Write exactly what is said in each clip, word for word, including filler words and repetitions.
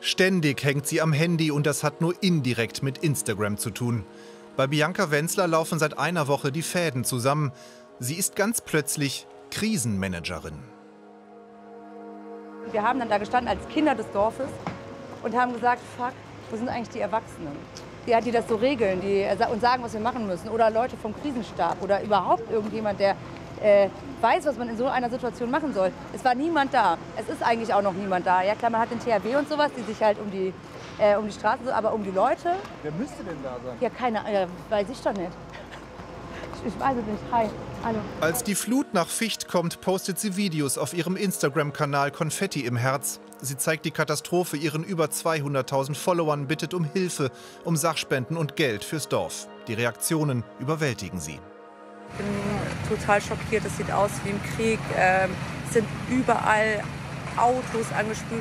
Ständig hängt sie am Handy und das hat nur indirekt mit Instagram zu tun. Bei Bianca Wenzler laufen seit einer Woche die Fäden zusammen. Sie ist ganz plötzlich Krisenmanagerin. Wir haben dann da gestanden als Kinder des Dorfes und haben gesagt, fuck, wo sind eigentlich die Erwachsenen? Die, die das so regeln, die uns sagen, was wir machen müssen. Oder Leute vom Krisenstab oder überhaupt irgendjemand, der äh, weiß, was man in so einer Situation machen soll. Es war niemand da. Es ist eigentlich auch noch niemand da. Ja klar, man hat den T H W und sowas, die sich halt um die, äh, um die Straßen, so, aber um die Leute... Wer müsste denn da sein? Ja, keine Ahnung, äh, weiß ich doch nicht. Ich, ich weiß es nicht. Hi, hallo. Als die Flut nach Vicht kommt, postet sie Videos auf ihrem Instagram-Kanal Konfetti im Herz. Sie zeigt die Katastrophe ihren über zweihunderttausend Followern, bittet um Hilfe, um Sachspenden und Geld fürs Dorf. Die Reaktionen überwältigen sie. Ich bin total schockiert. Es sieht aus wie im Krieg. Ähm, es sind überall Autos angespült.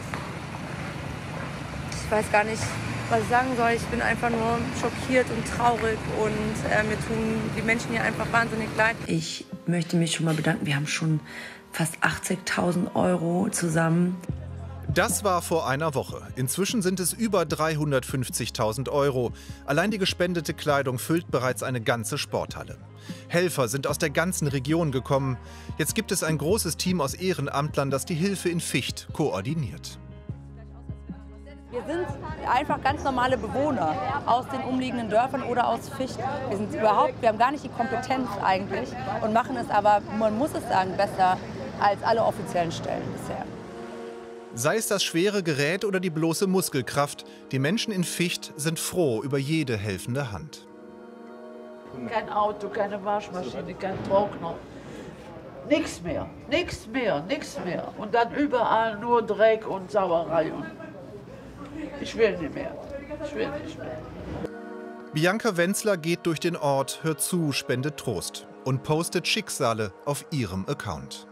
Ich weiß gar nicht, was ich sagen soll. Ich bin einfach nur schockiert und traurig und äh, mir tun die Menschen hier einfach wahnsinnig leid. Ich möchte mich schon mal bedanken. Wir haben schon fast achtzigtausend Euro zusammen. Das war vor einer Woche. Inzwischen sind es über dreihundertfünfzigtausend Euro. Allein die gespendete Kleidung füllt bereits eine ganze Sporthalle. Helfer sind aus der ganzen Region gekommen. Jetzt gibt es ein großes Team aus Ehrenamtlern, das die Hilfe in Vicht koordiniert. Wir sind einfach ganz normale Bewohner aus den umliegenden Dörfern oder aus Vicht. Wir sind überhaupt, wir haben gar nicht die Kompetenz eigentlich und machen es aber, man muss es sagen, besser als alle offiziellen Stellen bisher. Sei es das schwere Gerät oder die bloße Muskelkraft, die Menschen in Vicht sind froh über jede helfende Hand. Kein Auto, keine Waschmaschine, kein Trockner. Nichts mehr, nichts mehr, nichts mehr. Und dann überall nur Dreck und Sauerei. Ich will nicht mehr, ich will nicht mehr. Bianca Wenzler geht durch den Ort, hört zu, spendet Trost und postet Schicksale auf ihrem Account.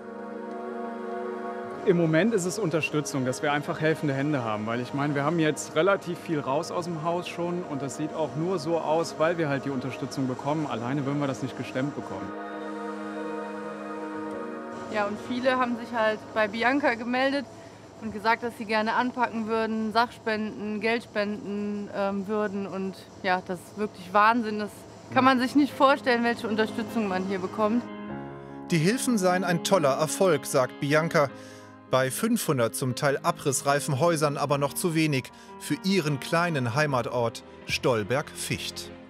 Im Moment ist es Unterstützung, dass wir einfach helfende Hände haben, weil ich meine, wir haben jetzt relativ viel raus aus dem Haus schon und das sieht auch nur so aus, weil wir halt die Unterstützung bekommen. Alleine würden wir das nicht gestemmt bekommen. Ja, und viele haben sich halt bei Bianca gemeldet und gesagt, dass sie gerne anpacken würden, Sachspenden, Geld spenden ähm, würden und ja, das ist wirklich Wahnsinn. Das kann man sich nicht vorstellen, welche Unterstützung man hier bekommt. Die Hilfen seien ein toller Erfolg, sagt Bianca. Bei fünfhundert zum Teil abrissreifen Häusern aber noch zu wenig für ihren kleinen Heimatort Stolberg-Vicht.